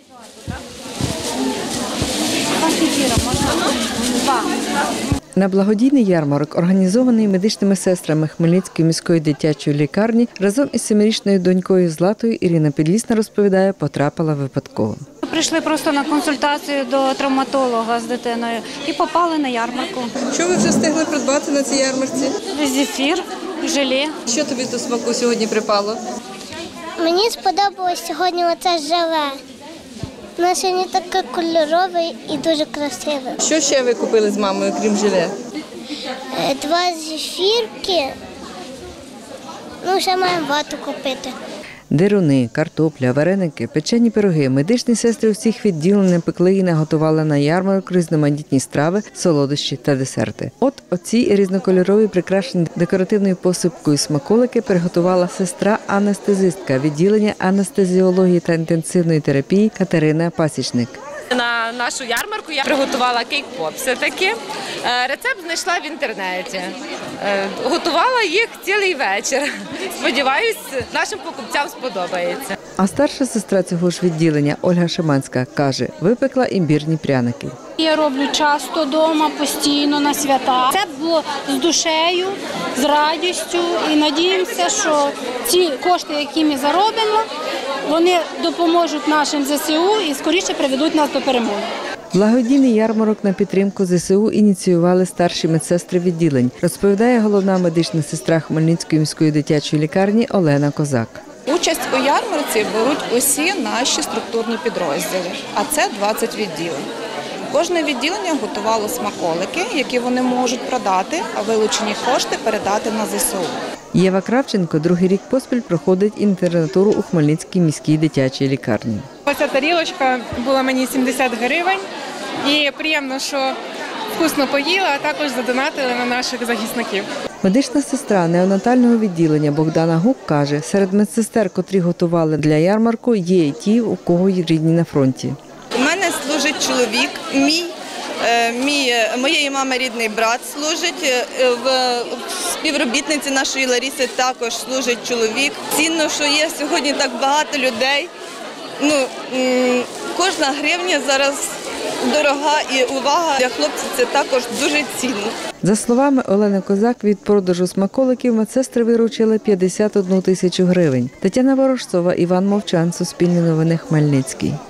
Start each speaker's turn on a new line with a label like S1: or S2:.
S1: На благодійний ярмарок, організований медичними сестрами Хмельницької міської дитячої лікарні, разом із 7-річною донькою Златою Ірина Підлісна розповідає, потрапила випадково.
S2: Прийшли просто на консультацію до травматолога з дитиною і попали на ярмарку.
S3: Що ви вже встигли придбати на цій ярмарці?
S2: Зефір, желе.
S3: Що тобі до смаку сьогодні припало?
S4: Мені сподобалось сьогодні оце желе. Воно сьогодні таке кольорове і дуже красиве.
S3: Що ще ви купили з мамою, крім желе?
S4: 2 зефірки. Ще маємо вату купити.
S1: Деруни, картопля, вареники, печені пироги. Медичні сестри усіх відділень пекли і наготували на ярмарок різноманітні страви, солодощі та десерти. От оці різнокольорові, прикрашені декоративною посипкою смаколики приготувала сестра-анестезистка відділення анестезіології та інтенсивної терапії Катерина Пасічник.
S5: На нашу ярмарку я приготувала кейк-попси. Рецепт знайшла в інтернеті. Готувала їх цілий вечір. Сподіваюсь, нашим покупцям сподобається.
S1: А старша сестра цього ж відділення Ольга Шиманська каже, випекла імбірні пряники.
S6: Я роблю часто вдома, постійно, на свята. Це було з душею, з радістю і надіємося, що ці кошти, які ми заробимо, вони допоможуть нашим ЗСУ і скоріше приведуть нас до перемоги.
S1: Благодійний ярмарок на підтримку ЗСУ ініціювали старші медсестри відділень, розповідає головна медична сестра Хмельницької міської дитячої лікарні Олена Козак.
S7: Участь у ярмарці беруть усі наші структурні підрозділи, а це 20 відділень. Кожне відділення готувало смаколики, які вони можуть продати, а вилучені кошти передати на ЗСУ.
S1: Єва Кравченко другий рік поспіль проходить інтернатуру у Хмельницькій міській дитячій лікарні.
S8: Ця тарілочка була мені 70 гривень і приємно, що вкусно поїла, а також задонатили на наших захисників.
S1: Медична сестра неонатального відділення Богдана Гук каже, серед медсестер, котрі готували для ярмарку, є й ті, у кого є рідні на фронті.
S3: У мене служить чоловік, моєї мами рідний брат служить, в співробітниці нашої Ларіси також служить чоловік. Цінно, що є сьогодні так багато людей. Кожна гривня зараз дорога і увага для хлопців – це також дуже цінно.
S1: За словами Олени Козак, від продажу смаколиків медсестри виручили 51 тисячу гривень. Тетяна Ворожцова, Іван Мовчан, Суспільне новини, Хмельницький.